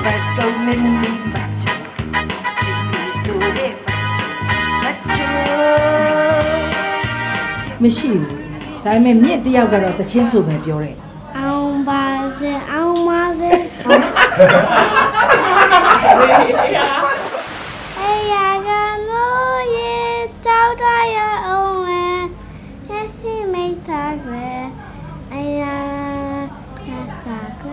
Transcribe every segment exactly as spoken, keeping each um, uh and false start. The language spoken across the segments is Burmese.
let's go in the macho so they macho မရှိဘူးဒါပေမဲ့မြင့်တယောက်ကတော့တချင်းဆိုပဲပြောတယ်အောင်ပါစေအောင်ပါစေအေးရကလို့ရေတောက်ထားရအောင်လဲမျက်စိမိတ်ထားကြအေးရကစားကြ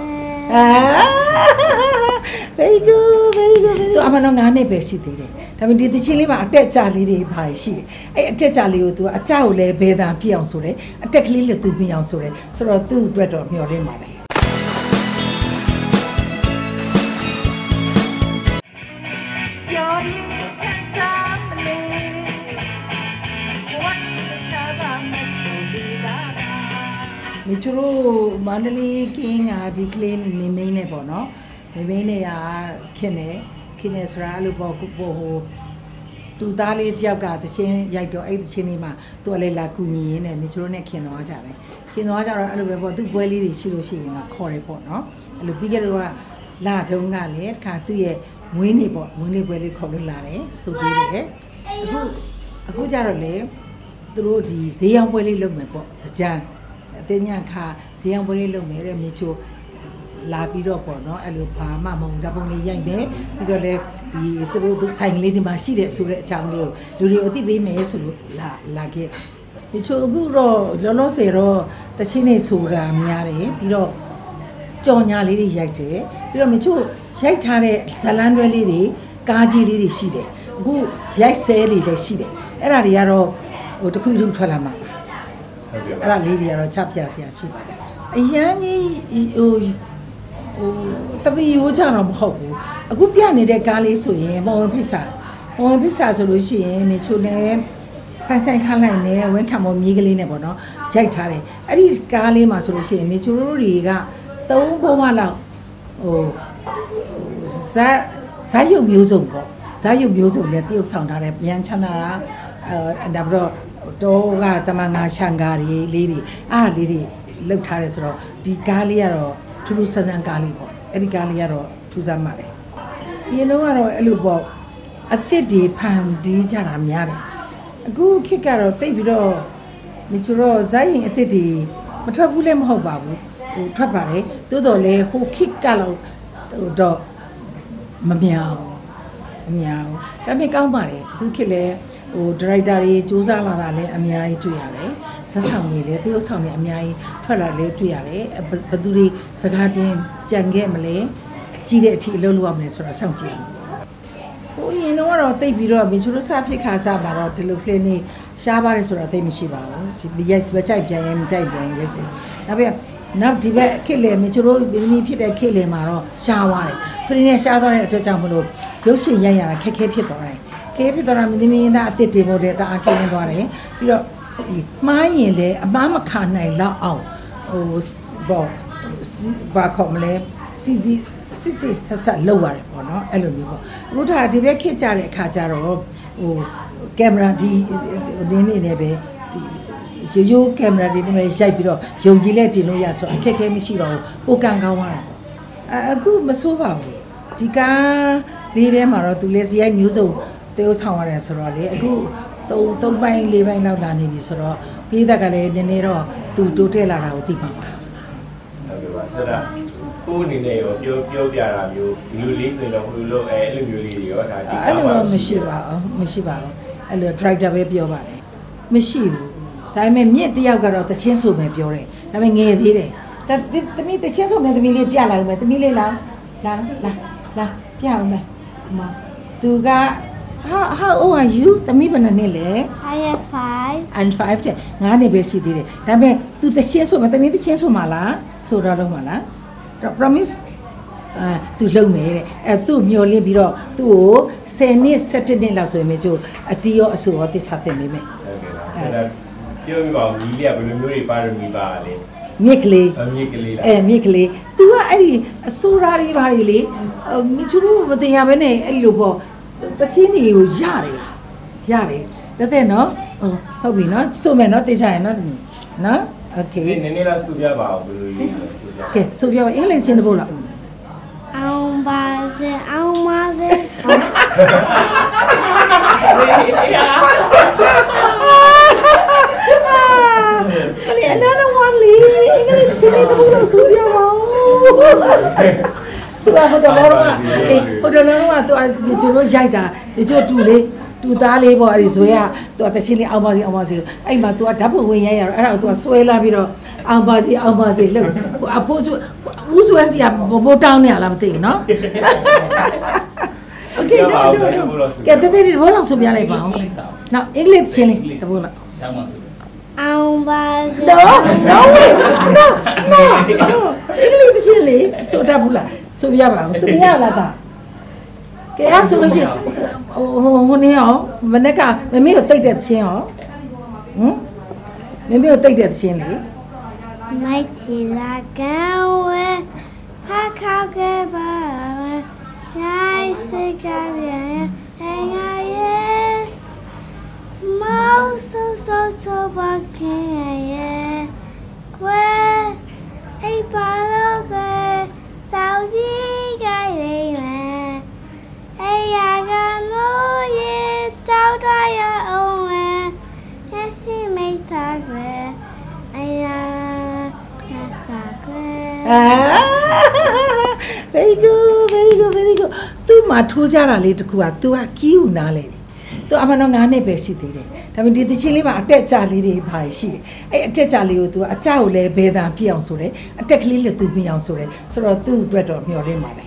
very good very good သူအမှန်တော့ငါးနှစ်ပဲရှိသေးတယ်ဒါပေမဲ့ဒီတချင်းလေးမှာအတက်ကြလေးတွေပါရှိတယ်အဲ့အတက်ကြလေးကို तू အကြောက်လဲဘဲသာပြအောင်ဆိုတယ်အတက်ကလေးလည်း तू ပြအောင်ဆိုတယ်ဆိုတော့သူ့အတွက်တော့မျှော်လင့်ပါတယ်မိချိုတို့မန္တလေးကင်းကဒီကလေးမင်းမင်းနဲ့ပေါ့နော်မင်းမင်းနဲ့ကခင်နေခင်နေဆိုတာအဲ့လိုပေါ့ဟိုတူသားလေးတယောက်ကတချင်းရိုက်တော့အဲ့တချင်းလေးမှာသူကလည်းလာကူညီရင်းနဲ့မိချိုတို့နဲ့ခင်သွားကြတယ်ခင်သွားကြတော့အဲ့လိုပဲပေါ့သူ့ပွဲလေးတွေရှိလို့ရှိရင်မှခေါ်တယ်ပေါ့နော်အဲ့လိုပြီးကြတော့လာတုန်းကလည်းတခါသူ့ရဲ့မွေးနေ့ပေါ့မွေးနေ့ပွဲလေးခေါ်လို့လာတယ်ဆိုပြီးတယ်အခုအခုကြတော့လေသူတို့ဒီဈေးရောင်းပွဲလေးလုပ်မယ်ပေါ့တကြံအတင်းညခါဈေးအောင်ပွဲလေးလုပ်နေတဲ့မြေချိုလာပြီးတော့ပေါ့နော်အဲ့လိုဘာမှမဟုတ်ဓာတ်ပုံလေးရိုက်မယ်ပြီးတော့လေဒီသူတို့သူဆိုင်လေးဒီမှာရှိတဲ့ဆိုတဲ့အကြောင်းလေးကိုလူတွေအသိပေးမယ်ဆိုလို့လာလာခဲ့မြေချိုအခုတော့လောလောဆယ်တော့တချင်းနေဆိုတာများတယ်ပြီးတော့ကြော်ညာလေးတွေရိုက်တယ်ပြီးတော့မြေချိုရိုက်ထားတဲ့ဇလန်းတွဲလေးတွေကားကြီးလေးတွေရှိတယ်အခုရိုက်ဆဲလေးလည်းရှိတယ်အဲ့ဒါတွေကတော့ဟိုတစ်ခုတစ်ခုထွက်လာမှာအဲ့ဒါလေးတွေကတော့ချပြဆရာရှိပါတယ်အရန်ကြီးဟိုဟိုတပီရိုးကြတော့မဟုတ်ဘူးအခုပြနေတဲ့ကားလေးဆိုရင်မော်ဝင်ပစ္စာမော်ဝင်ပစ္စာဆိုလို့ရှိရင်နေချိုနေဆိုင်ဆိုင်ခါလိုက်နေဝင်းခံမော်မြေးကလေးနဲ့ပေါ့နော်ရိုက်ထားတယ်အဲ့ဒီကားလေးမှာဆိုလို့ရှိရင်နေချိုတို့တွေကသုံးဘုံမလောက်ဟိုဇက်ဇက်ရုပ်မျိုးစုံပေါ့ဇက်ရုပ်မျိုးစုံနဲ့တရုပ်ဆောင်ထားတယ်ပြန်ချမ်းသာတာအဲဒါပြီးတော့တော့ကတမန်ငါရှန်ကားလေးလေးတွေအားလေးတွေလှုပ်ထားတယ်ဆိုတော့ဒီကားလေးကတော့ထူးထူးဆန်းဆန်းကားလေးပေါ့အဲ့ဒီကားလေးကတော့ထူးဆန်းပါတယ်ဒီလုံးကတော့အဲ့လိုပေါ့အစ်စ်တွေဖန်တီးကြတာများတယ်အခုခေတ်ကတော့တိတ်ပြီးတော့မိချိုတော့ဇာတ်ရင်အစ်စ်တွေမထွက်ဘူးလည်းမဟုတ်ပါဘူးဟိုထွက်ပါတယ်တိုးတော်လဲဟိုခေတ်ကတော့တော့မမြောင်မမြောင်ဒါပေမဲ့ကောင်းပါတယ်အခုခေတ်လဲဟိုဒါရိုက်တာတွေစူးစမ်းလာတာလည်းအများကြီးတွေ့ရတယ်ဇက်ဆောင်တွေလည်းတရုတ်ဆောင်တွေအများကြီးထွက်လာလည်းတွေ့ရတယ်ဘယ်သူတွေစကားတင်ကြံခဲ့မလဲအကြီးတဲ့အထိအလုပ်လုပ်ရမလဲဆိုတာစောင့်ကြည့်ဟိုရင်တော့တိတ်ပြီးတော့မိချိုတို့စဖြစ်ခါစားမှာတော့ဒီလို play နေရှားပါတယ်ဆိုတာသိမရှိပါဘူးရိုက်မကြိုက်ပြန်ရင်မကြိုက်ပြန်ရိုက်တယ်နောက်ပြီးနောက်ဒီဘက်ခစ်လေမိချိုတို့ဘင်းမီဖြစ်တဲ့ခစ်လေမှာတော့ရှားသွားတယ်ဖရီနဲ့ရှားသွားတဲ့အတွက်ကြောင့်မလို့ရုပ်ရှင်ရိုက်ရတာခက်ခဲဖြစ်သွားတယ်ကဲဖြစ်တော့မင်းသမီးသားအစ်စ်တွေပေါ်တယ်တအားကင်းသွားတယ်ပြီးတော့မှားရင်လည်းအမားမခါနိုင်တော့အောင်ဟိုဘောဘာခေါ်မလဲစီစီစစ်စစ်ဆက်ဆက်လောက်ရတယ်ပေါ့နော်အဲ့လိုမျိုးပေါ့အခုဒါဒီဘက်ခစ်ကြတဲ့အခါကျတော့ဟိုကင်မရာဒီနင်းနေနေပဲရိုးရိုးကင်မရာဒီနဲ့ရိုက်ပြီးတော့ယုံကြည်လက်တင်လို့ရဆိုအခက်အခဲမရှိတော့ဘူးပိုကန်ကောင်းသွားတာအခုမဆိုးပါဘူးဒီကားလေးထဲမှာတော့သူလည်းစီရိုက်မျိုးစုံတေးဆောင်ရတယ်ဆိုတော့လေအခုသုံးသုံးပိုင်းလေးပိုင်းလောက်လာနေပြီဆိုတော့ပြည်သက်ကလည်းနည်းနည်းတော့သူတိုးတက်လာတာကိုသိပါပါဟုတ်ကဲ့ပါဆရာကိုအနေနဲ့ရောပြောပြောပြတာမျိုးဒီလိုလေးဆိုရင်တော့ဘယ်လိုလုပ်အဲအဲ့လိုမျိုးလေးတွေရောဒါဒီအဲ့လိုတော့မရှိပါဘူးမရှိပါဘူးအဲ့လို director ပဲပြောပါတယ်မရှိဘူးဒါပေမဲ့မြင့်တယောက်ကတော့တချင်းဆိုပဲပြောတယ်ဒါပေမဲ့ငယ်သေးတယ်သမီးတချင်းဆိုမယ်သမီးလေးပြလာလို့မယ်သမီးလေးလာလာလာလာပြအောင်မယ်မသူကHow how old are you? သမီးဘယ်နှစ်လဲ I am five. And five တဲ့ငါးနှစ်ပဲရှိသေးတယ်ဒါပေမဲ့ तू တချင်းဆိုမသမီးတချင်းဆိုမှာလားဆိုတော့လုံးမလား promise အဲ तू လုံးမယ်တဲ့အဲ तू မျောလင်းပြီးတော့ तू ကိုဆယ်နှစ်ဆယ့်တစ်နှစ်လောက်ဆိုရင်မကျိုးအတီးရောအဆူရောသိချသင်မိမယ်ဟုတ်ကဲ့ပါဆရာပြောပြပါဦးညီလေးကဘယ်လိုမျိုးတွေပါရမီပါလဲမြစ်ကလေးမြစ်ကလေးလားအဲမြစ်ကလေး तू ကအဲ့ဒီအဆူရာတွေပါလေလေမြစ်ကျူမတင်ရဘဲနဲ့အဲ့လိုပေါ့တချင်းတွေကိုရတယ်ရတယ်တဲ့တဲ့နော်ဟုတ်ပြီနော်ဆိုမယ်နော်သိချင်နော်သမီးနော်โอเคနည်းနည်းလောက်ဆိုပြပါဦးဘယ်လိုရေးလဲဆိုပြကဲဆိုပြပါအင်္ဂလိပ်ချင်းတပုတ်လားအောင်ပါစစေအောင်ပါစေ another one လေအင်္ဂလိပ်ချင်းလေးတစ်ခုလောက်ဆိုပြပါဦးသူကဟိုတော့တော့အေးဟိုတော့တော့သူကကျိုးတို့ရိုက်တာကျိုးတူလေးတူသားလေးပေါ့အဲ့ဒီဇွဲကသူကတချင်းလေးအောင်ပါစီအောင်ပါစီအဲ့မှာသူကဓာတ်ပုံဝင်ရိုက်ရတော့အဲ့ဒါကိုသူကဆွဲလာပြီးတော့အောင်ပါစီအောင်ပါစီလှုပ်ဟိုအဖိုးစုဦးဆွဲစီကဘိုးတောင်းနေရလားမသိဘူးနော်โอเคတော့ကဲတဲ့တဲ့ဘောလောက်ဆိုပြလိုက်ပါဦးနောက်အင်္ဂလိပ်ချင်းလေးတဘောလောက်အောင်ပါစေ no no no noအင်္ဂလိပ်ချင်းလေးဆိုတတ်ဘူးလားဆိုပြပါဦးသူပြရလားတာကဲအဲ့ဆိုလို့ရှိရင်ဟိုဟိုနေရောမနေ့ကမမေကိုတိတ်တဲ့ချင်းရောဟမ်မမေကိုတိတ်တဲ့ချင်းလေမိုက်ချီလာကံဝဲဖာခောက်ကပါရိုင်းစကပြန်ဟဲငါရဲ့မောင်ဆိုဆိုဆိုပါခင်ရဲ့ကွယ်အိပ်ပါတော့ကွယ်တောင်ကြီးကြိုင်လေးမယ်အေးရကလို့ရဲ့တောက်တရအောင်မယ်မျက်စိမိတ်သားကွယ်အေးရအာ very good very good very good သူ့မှာထိုးကြတာလေးတခုက तू ကကီးဦးနားလေ तू အမှန်တော့ငါးနှစ်ပဲရှိသေးတယ်ဒါပေမဲ့ဒီတချင်းလေးမှာအတက်ကြလေးတွေပါရှိတယ်အဲ့အတက်ကြလေးကို तू အကြကိုလည်းဘယ်သာပြည့်အောင်ဆိုတယ်အတက်ကလေးလည်း तू ပြည့်အောင်ဆိုတယ်ဆိုတော့သူ့အတွက်တော့မျှော်လင့်ပါတယ်